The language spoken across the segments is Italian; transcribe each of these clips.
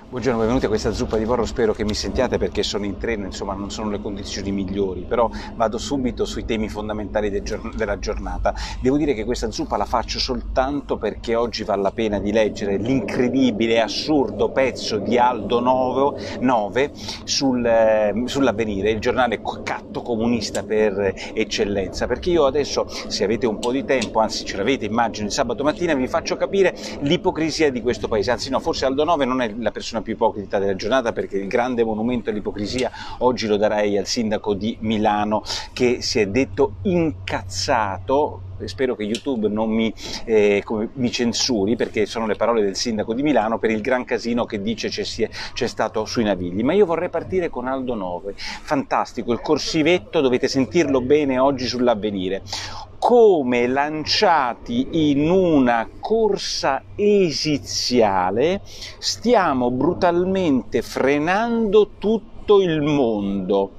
Buongiorno, benvenuti a questa zuppa di porro, spero che mi sentiate perché sono in treno, insomma non sono le condizioni migliori, però vado subito sui temi fondamentali della giornata. Devo dire che questa zuppa la faccio soltanto perché oggi vale la pena di leggere l'incredibile e assurdo pezzo di Aldo Nove sull'Avvenire, il giornale catto comunista per eccellenza, perché io adesso, se avete un po' di tempo, anzi ce l'avete immagino il sabato mattina, vi faccio capire l'ipocrisia di questo paese, anzi no, forse Aldo Nove non è la persona più ipocrita della giornata, perché il grande monumento all'ipocrisia oggi lo darei al sindaco di Milano, che si è detto incazzato. Spero che YouTube non mi censuri, perché sono le parole del sindaco di Milano, per il gran casino che dice c'è stato sui Navigli. Ma io vorrei partire con Aldo Nove, fantastico, il corsivetto, dovete sentirlo bene oggi sull'Avvenire. Come lanciati in una corsa esiziale stiamo brutalmente frenando tutto il mondo.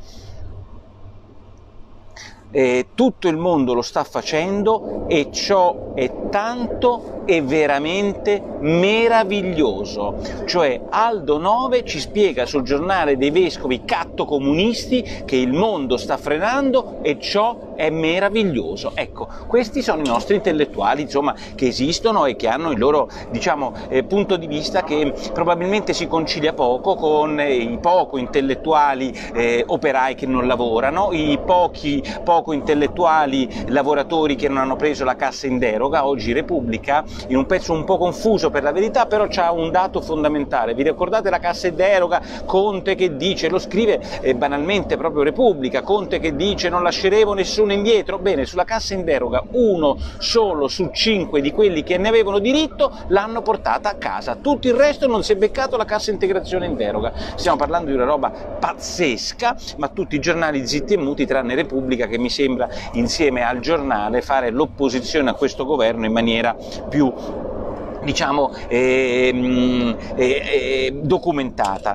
Tutto il mondo lo sta facendo e ciò è tanto e veramente meraviglioso. Cioè Aldo Nove ci spiega sul giornale dei vescovi catto comunisti che il mondo sta frenando e ciò è meraviglioso. Ecco, questi sono i nostri intellettuali, insomma, che esistono e che hanno il loro, diciamo, punto di vista, che probabilmente si concilia poco con i poco intellettuali operai che non lavorano, i poco intellettuali lavoratori che non hanno preso la cassa in deroga. Oggi Repubblica, in un pezzo un po' confuso per la verità, però c'ha un dato fondamentale. Vi ricordate la cassa in deroga? Conte che dice, lo scrive banalmente proprio Repubblica, Conte che dice non lasceremo nessuno indietro. Bene, sulla cassa in deroga 1 solo su 5 di quelli che ne avevano diritto l'hanno portata a casa, tutto il resto non si è beccato la cassa integrazione in deroga. Stiamo parlando di una roba pazzesca, ma tutti i giornali zitti e muti, tranne Repubblica, che mi sembra, insieme al Giornale, fare l'opposizione a questo governo in maniera più, diciamo, documentata.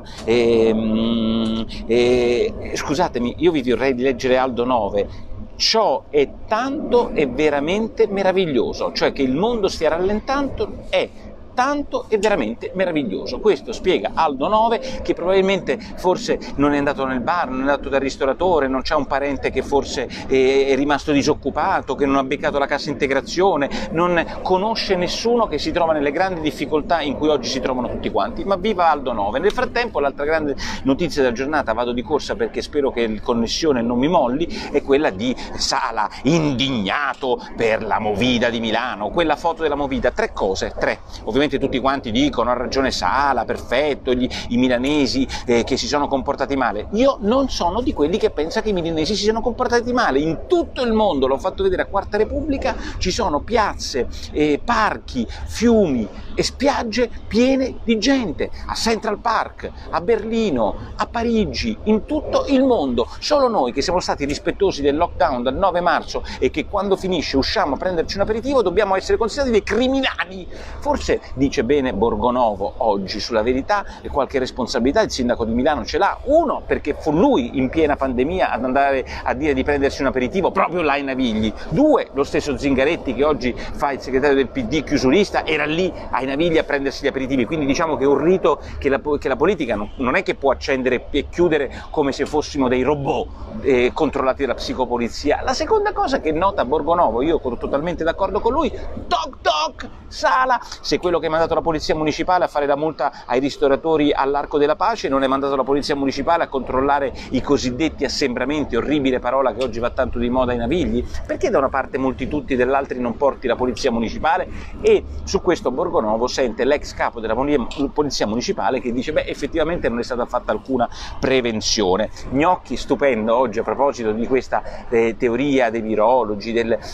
Scusatemi, io vi vorrei di leggere Aldo Nove. Ciò è tanto e veramente meraviglioso, cioè che il mondo stia rallentando è tanto e veramente meraviglioso. Questo spiega Aldo Nove, che probabilmente forse non è andato nel bar, non è andato dal ristoratore, non c'ha un parente che forse è rimasto disoccupato, che non ha beccato la cassa integrazione, non conosce nessuno che si trova nelle grandi difficoltà in cui oggi si trovano tutti quanti. Ma viva Aldo Nove! Nel frattempo l'altra grande notizia della giornata, vado di corsa perché spero che la connessione non mi molli, è quella di Sala indignato per la Movida di Milano. Quella foto della Movida, tre cose, ovviamente tutti quanti dicono ha ragione Sala, perfetto, i milanesi che si sono comportati male. Io non sono di quelli che pensa che i milanesi si siano comportati male. In tutto il mondo, l'ho fatto vedere a Quarta Repubblica, ci sono piazze, parchi, fiumi e spiagge piene di gente, a Central Park, a Berlino, a Parigi, in tutto il mondo. Solo noi che siamo stati rispettosi del lockdown dal 9 marzo e che quando finisce usciamo a prenderci un aperitivo dobbiamo essere considerati dei criminali. Forse dice bene Borgonovo oggi sulla Verità, e qualche responsabilità il sindaco di Milano ce l'ha. Uno, perché fu lui in piena pandemia ad andare a dire di prendersi un aperitivo proprio là ai Navigli. Due, lo stesso Zingaretti, che oggi fa il segretario del PD chiusurista, era lì ai Navigli a prendersi gli aperitivi. Quindi diciamo che è un rito che la politica non è che può accendere e chiudere come se fossimo dei robot controllati dalla psicopolizia. La seconda cosa che nota Borgonovo, io sono totalmente d'accordo con lui, toc toc, Sala, se quello che è mandato la polizia municipale a fare la multa ai ristoratori all'Arco della Pace non è mandato la polizia municipale a controllare i cosiddetti assembramenti, orribile parola che oggi va tanto di moda ai Navigli? Perché da una parte molti tutti e dall'altra non porti la polizia municipale? E su questo Borgonovo sente l'ex capo della polizia municipale che dice beh, effettivamente non è stata fatta alcuna prevenzione. Gnocchi, stupendo oggi a proposito di questa teoria dei virologi,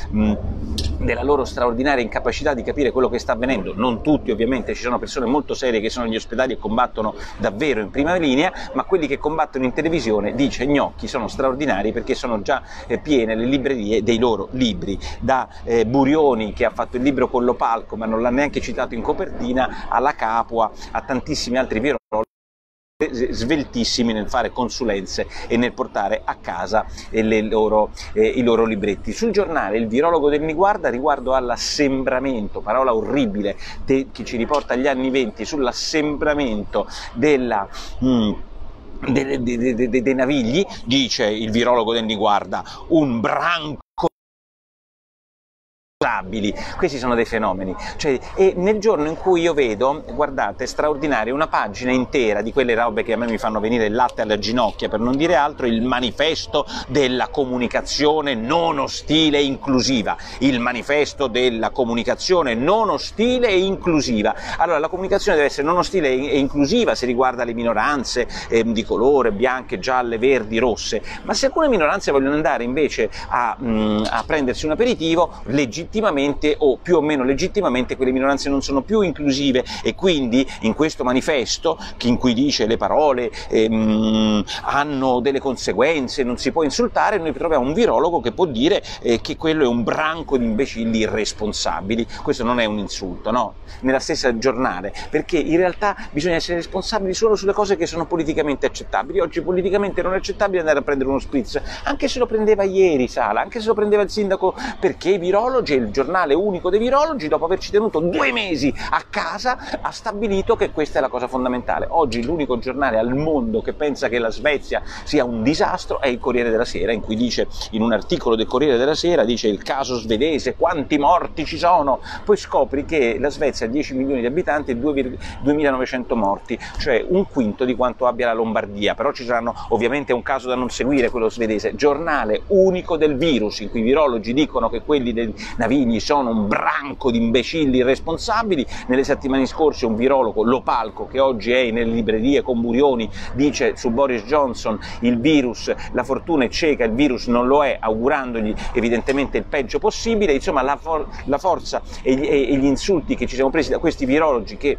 della loro straordinaria incapacità di capire quello che sta avvenendo. Non tutti ovviamente, ci sono persone molto serie che sono negli ospedali e combattono davvero in prima linea, ma quelli che combattono in televisione, dice Gnocchi, sono straordinari perché sono già piene le librerie dei loro libri, da Burioni, che ha fatto il libro con Lopalco ma non l'ha neanche citato in copertina, alla Capua, a tantissimi altri virologi sveltissimi nel fare consulenze e nel portare a casa i loro libretti. Sul giornale Il Virologo del Niguarda, riguardo all'assembramento, parola orribile che ci riporta agli anni '20, sull'assembramento dei navigli, dice il virologo del Niguarda: un branco. Questi sono dei fenomeni, cioè, e nel giorno in cui io vedo, guardate, straordinaria, una pagina intera di quelle robe che a me mi fanno venire il latte alle ginocchia, per non dire altro, il manifesto della comunicazione non ostile e inclusiva, il manifesto della comunicazione non ostile e inclusiva. Allora, la comunicazione deve essere non ostile e inclusiva se riguarda le minoranze di colore, bianche, gialle, verdi, rosse, ma se alcune minoranze vogliono andare invece a prendersi un aperitivo, legittimamente o più o meno legittimamente quelle minoranze non sono più inclusive, e quindi in questo manifesto, in cui dice le parole hanno delle conseguenze, non si può insultare, noi troviamo un virologo che può dire che quello è un branco di imbecilli irresponsabili. Questo non è un insulto, no? Nella stessa giornale, perché in realtà bisogna essere responsabili solo sulle cose che sono politicamente accettabili. Oggi politicamente non è accettabile andare a prendere uno spritz, anche se lo prendeva ieri Sala, anche se lo prendeva il sindaco, perché i virologi, il giornale unico dei virologi, dopo averci tenuto 2 mesi a casa, ha stabilito che questa è la cosa fondamentale. Oggi l'unico giornale al mondo che pensa che la Svezia sia un disastro è il Corriere della Sera, in cui dice, in un articolo del Corriere della Sera, dice: il caso svedese, quanti morti ci sono? Poi scopri che la Svezia ha 10 milioni di abitanti e 2.900 morti, cioè un quinto di quanto abbia la Lombardia. Però ci saranno, ovviamente è un caso da non seguire quello svedese, giornale unico del virus, in cui i virologi dicono che quelli dei Navigli sono un branco di imbecilli irresponsabili. Nelle settimane scorse un virologo, Lopalco, che oggi è nelle librerie con Burioni, dice su Boris Johnson: il virus, la fortuna è cieca, il virus non lo è, augurandogli evidentemente il peggio possibile. Insomma, la forza e gli insulti che ci siamo presi da questi virologi, che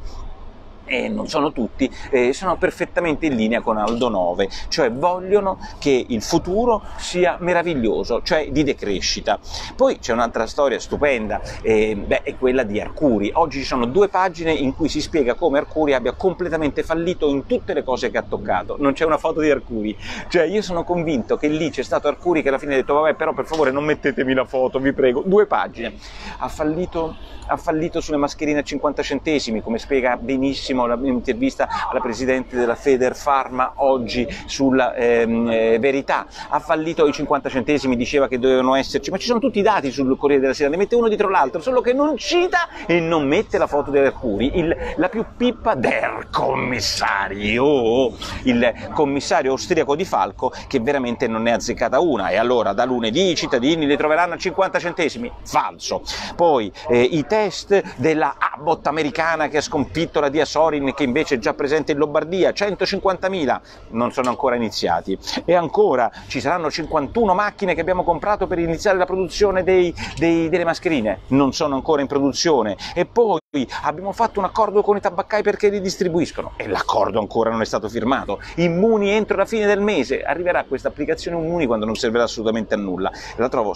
non sono tutti, sono perfettamente in linea con Aldo 9, cioè vogliono che il futuro sia meraviglioso, cioè di decrescita. Poi c'è un'altra storia stupenda, è quella di Arcuri. Oggi ci sono 2 pagine in cui si spiega come Arcuri abbia completamente fallito in tutte le cose che ha toccato. Non c'è una foto di Arcuri, cioè io sono convinto che lì c'è stato Arcuri che alla fine ha detto: vabbè, però per favore non mettetemi la foto, vi prego. 2 pagine. Ha fallito sulle mascherine a 50 centesimi, come spiega benissimo un'intervista alla presidente della Federpharma oggi sulla Verità. Ha fallito i 50 centesimi, diceva che dovevano esserci, ma ci sono tutti i dati sul Corriere della Sera, ne mette uno dietro l'altro, solo che non cita e non mette la foto di Arcuri, la più pippa del commissario, il commissario austriaco di Falco, che veramente non ne ha azzeccata una. E allora da lunedì i cittadini li troveranno a 50 centesimi, falso. Poi i test della Abbott americana che ha sconfitto la Diasorin, che invece è già presente in Lombardia, 150.000, non sono ancora iniziati. E ancora ci saranno 51 macchine che abbiamo comprato per iniziare la produzione delle mascherine, non sono ancora in produzione. E poi abbiamo fatto un accordo con i tabaccai perché li distribuiscono, e l'accordo ancora non è stato firmato. Immuni entro la fine del mese, arriverà questa applicazione Immuni quando non servirà assolutamente a nulla. La trovo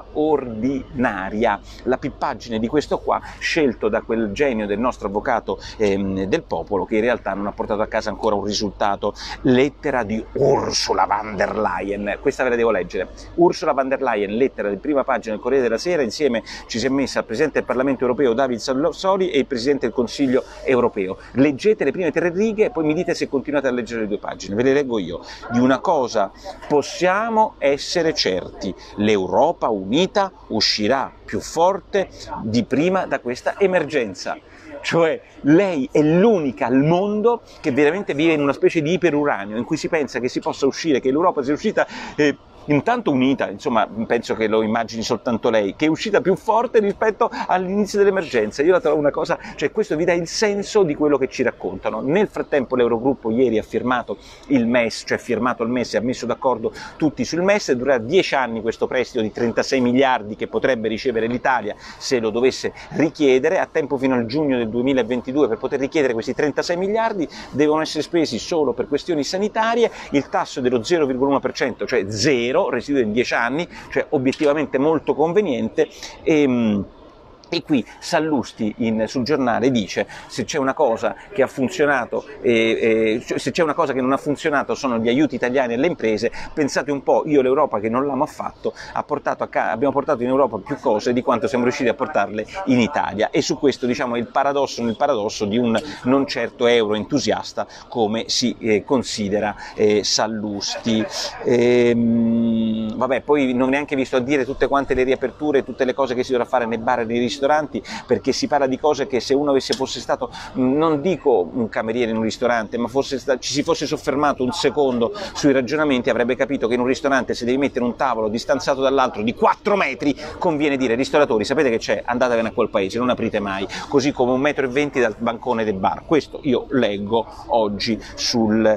straordinaria, la pippaggine di questo qua, scelto da quel genio del nostro avvocato del popolo, che in realtà non ha portato a casa ancora un risultato. Lettera di Ursula von der Leyen, questa ve la devo leggere. Ursula von der Leyen, lettera di prima pagina del Corriere della Sera, insieme ci si è messa il Presidente del Parlamento europeo David Sassoli e il Presidente del Consiglio europeo. Leggete le prime 3 righe e poi mi dite se continuate a leggere le 2 pagine. Ve le leggo io. Di una cosa possiamo essere certi: l'Europa unita uscirà più forte di prima da questa emergenza. Cioè, lei è l'unica al mondo che veramente vive in una specie di iperuranio, in cui si pensa che si possa uscire, che l'Europa sia uscita intanto unita, insomma, penso che lo immagini soltanto lei, che è uscita più forte rispetto all'inizio dell'emergenza. Io la trovo una cosa, cioè questo vi dà il senso di quello che ci raccontano. Nel frattempo l'Eurogruppo ieri ha firmato il MES, cioè firmato il MES e ha messo d'accordo tutti sul MES, durerà 10 anni questo prestito di 36 miliardi che potrebbe ricevere l'Italia se lo dovesse richiedere, a tempo fino al giugno del 2022 per poter richiedere questi 36 miliardi, devono essere spesi solo per questioni sanitarie, il tasso è dello 0,1%, cioè 0, residuo in 10 anni, cioè obiettivamente molto conveniente. E qui Sallusti sul giornale dice: se c'è una cosa che ha funzionato, se c'è una cosa che non ha funzionato sono gli aiuti italiani alle imprese, pensate un po', io l'Europa che non l'amo affatto, abbiamo portato in Europa più cose di quanto siamo riusciti a portarle in Italia, e su questo diciamo il paradosso nel paradosso di un non certo euro entusiasta come si considera Sallusti. Vabbè, poi non ho neanche visto a dire tutte quante le riaperture, tutte le cose che si dovrà fare nei bar e nei ristoranti, perché si parla di cose che se uno fosse stato, non dico un cameriere in un ristorante, ma ci si fosse soffermato un secondo sui ragionamenti, avrebbe capito che in un ristorante se devi mettere un tavolo distanziato dall'altro di 4 metri, conviene dire: ristoratori, sapete che c'è? Andatevene a quel paese, non aprite mai, così come 1,20 m dal bancone del bar. Questo io leggo oggi sui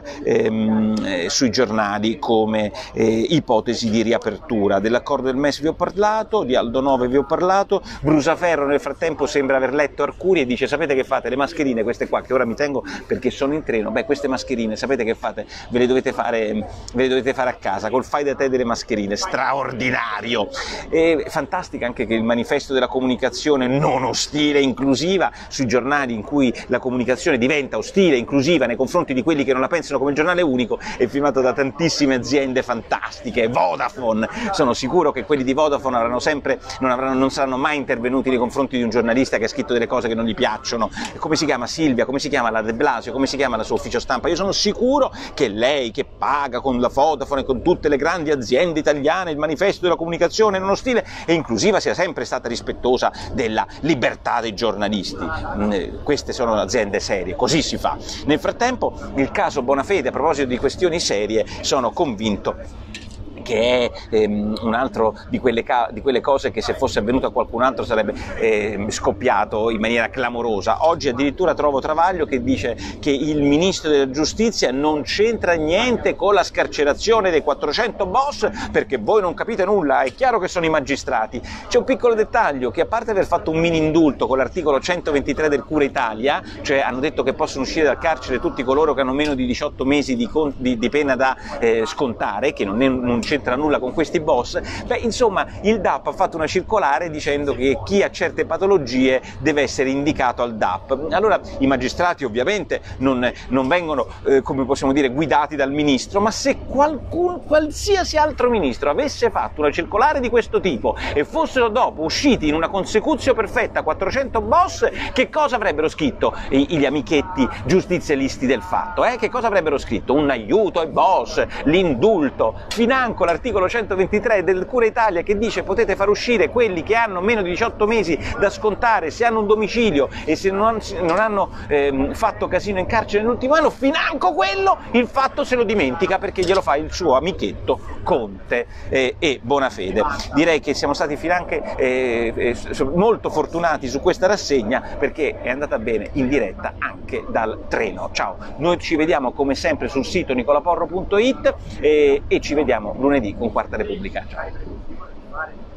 giornali come ipotesi di riapertura. Dell'accordo del MES vi ho parlato, di Aldo 9 vi ho parlato, Brusaferro nel frattempo sembra aver letto Arcuri e dice: sapete che fate? Le mascherine, queste qua che ora mi tengo perché sono in treno, beh, queste mascherine sapete che fate? Ve le dovete fare a casa, col fai da te delle mascherine, straordinario! E fantastica anche che il manifesto della comunicazione non ostile e inclusiva, sui giornali in cui la comunicazione diventa ostile e inclusiva nei confronti di quelli che non la pensano come il giornale unico, è firmato da tantissime aziende fantastiche. Vodafone, sono sicuro che quelli di Vodafone non saranno mai intervenuti nei confronti di un giornalista che ha scritto delle cose che non gli piacciono. Come si chiama Silvia, come si chiama la De Blasio, come si chiama la suo ufficio stampa? Io sono sicuro che lei, che paga con la Vodafone e con tutte le grandi aziende italiane il manifesto della comunicazione non ostile e inclusiva, sia sempre stata rispettosa della libertà dei giornalisti. Queste sono aziende serie, così si fa. Nel frattempo, il caso Bonafede, a proposito di questioni serie, sono convinto che è un altro di quelle cose che se fosse avvenuto a qualcun altro sarebbe scoppiato in maniera clamorosa. Oggi addirittura trovo Travaglio che dice che il ministro della giustizia non c'entra niente con la scarcerazione dei 400 boss perché voi non capite nulla, è chiaro che sono i magistrati. C'è un piccolo dettaglio, che a parte aver fatto un mini indulto con l'articolo 123 del Cura Italia, cioè hanno detto che possono uscire dal carcere tutti coloro che hanno meno di 18 mesi di pena da scontare, che non c'entra nulla con questi boss, beh, insomma, il DAP ha fatto una circolare dicendo che chi ha certe patologie deve essere indicato al DAP. Allora i magistrati ovviamente non vengono, come possiamo dire, guidati dal ministro, ma se qualsiasi altro ministro avesse fatto una circolare di questo tipo e fossero dopo usciti in una consecutio perfetta 400 boss, che cosa avrebbero scritto gli amichetti giustizialisti del fatto? Che cosa avrebbero scritto? Un aiuto ai boss, l'indulto, financo l'articolo 123 del Cura Italia che dice potete far uscire quelli che hanno meno di 18 mesi da scontare se hanno un domicilio e se non hanno fatto casino in carcere nell'ultimo anno. Financo quello, il fatto se lo dimentica perché glielo fa il suo amichetto Conte e Bonafede. Direi che siamo stati finanche molto fortunati su questa rassegna perché è andata bene in diretta anche dal treno. Ciao, noi ci vediamo come sempre sul sito nicolaporro.it e ci vediamo lunedì con Quarta Repubblica. Ciao.